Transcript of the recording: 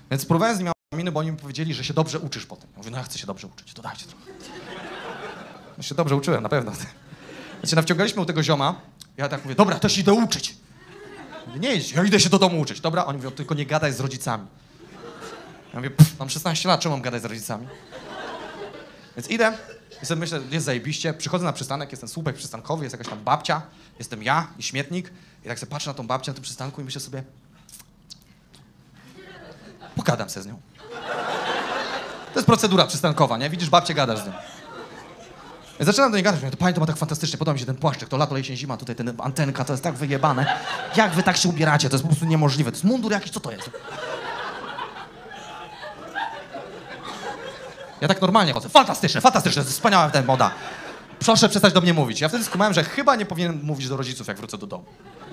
Więc spróbowałem z nimi aminy, bo oni mi powiedzieli, że się dobrze uczysz potem. Ja mówię, no ja chcę się dobrze uczyć, to dajcie trochę. Ja się dobrze uczyłem, na pewno. Więc się nawciągaliśmy u tego zioma, ja tak mówię, dobra, też idę uczyć. Ja mówię, nie idź, ja idę się do domu uczyć. Dobra, oni mówią, tylko nie gadaj z rodzicami. Ja mówię, mam 16 lat, czemu mam gadać z rodzicami? Więc idę i sobie myślę, jest zajebiście, przychodzę na przystanek, jest ten słupek przystankowy, jest jakaś tam babcia, jestem ja i śmietnik i tak sobie patrzę na tą babcię na tym przystanku i myślę sobie, pogadam se z nią. To jest procedura przystankowa, nie? Widzisz babcię, gadasz z nią. Ja zaczynam do niej gadać, mówię, to pani to ma tak fantastycznie, podoba mi się ten płaszczyk, to lato, jesień, zima, tutaj ten antenka, to jest tak wyjebane. Jak wy tak się ubieracie? To jest po prostu niemożliwe. To jest mundur jakiś, co to jest? Ja tak normalnie chodzę. Fantastyczne, fantastyczne, to jest wspaniała ten moda. Proszę przestać do mnie mówić. Ja wtedy skumałem, że chyba nie powinienem mówić do rodziców, jak wrócę do domu.